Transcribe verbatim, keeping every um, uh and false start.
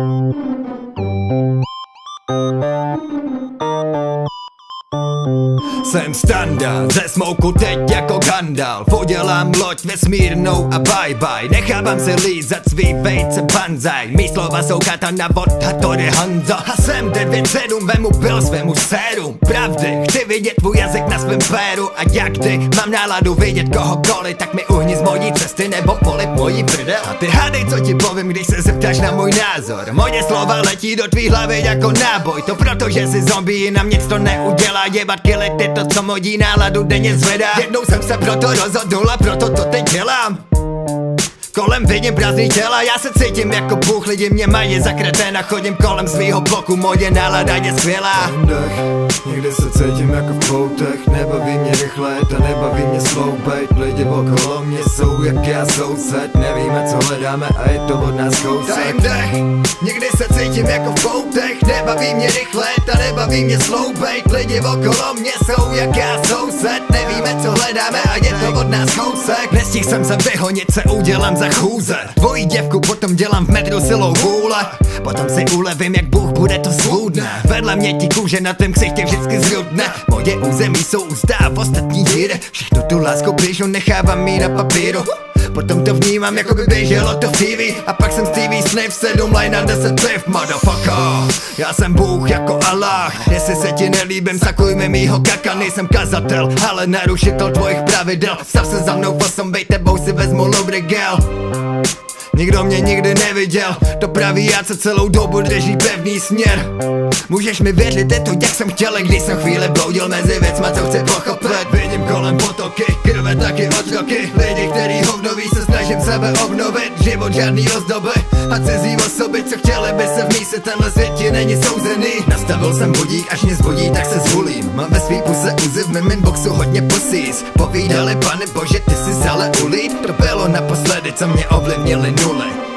Jsem Standa, ze smouku teď jako Gandalf. Udělám loď vesmírnou a bye bye. Nechávám se lízat svý vejce banzaj. Mý slova jsou katana od Hattori Hanzo. A jsem devět sedm, vemu pil svému séru pravdy. Chci vidět tvůj jazyk na svém péru. A jak ty, mám náladu vidět kohokoliv, tak mi uhni z mojí cesty nebo polip mojí prdel. A ty hádej, co ti povím, když se zeptáš na můj názor. Moje slova letí do tvý hlavy jako náboj. To proto, že jsi zombie, nám nic to neudělá. Jebat killit je to, co mojí náladu denně zvedá. Jednou jsem se proto rozhodnul a proto to teď dělám. Kolem vidím prázdný těla, já se cítím jako Bůh. Lidi mě mají za kreténa, chodím kolem svýho bloku, moje nálada je skvělá. Dech, někdy se cítím jako v poutech. Nebaví mě rychle, ta nebaví mě sloupejt. Lidi okolo mě jsou jak já soused. Nevíme co hledáme a je to od nás kousek. Dech, někdy se cítím jako v poutech. Nebaví mě rychle, ta nebaví mě sloupejt. Lidi okolo mě jsou jak já soused. Nevíme co hledáme a je to od nás kousek. Nestihl jsem se vyhonit, se udělám za chůze. Tvojí děvku potom dělám v metru silou vůle. Potom si ulevím jak Bůh, bude to svůdné. Vedle mě ti kůže na tém ksichtě vždycky zrudne. Moje území jsou ústa a ostatní díry. Všechno tu lásku běžu nechávám mít na papíru. Potom to vnímám, jako by běželo to v T V. A pak jsem Stevie Sniff, sedm line na deset piv, motherfucker. Já jsem Bůh jako Allah. Jestli se ti nelíbím, sakuj mi mýho kaka. Nejsem kazatel, ale narušitel tvojich pravidel. Stav se za mnou fosom, bej tebou si vezmu lubrigel. Nikdo mě nikdy neviděl, to praví já, co celou dobu drží pevný směr. Můžeš mi věřit, je to jak jsem chtěl, když jsem chvíli bloudil mezi věcma, co chci pochopit. Vidím kolem potoky, krve taky otroky. Lidi, který hovnoví, se snažím sebe obnovit. Život žádný ozdoby a cizí osoby, co chtěli by se vmísit, tenhle svět ti není souzený. Nastavil jsem budík, až mě zbudí, tak se zvulím. Mám ve svý puse uzi, v mým inboxu hodně pussys. Povídali, pane bože, ty jsi ale ulít. To bylo naposledy, co mě ovlivnili nuly.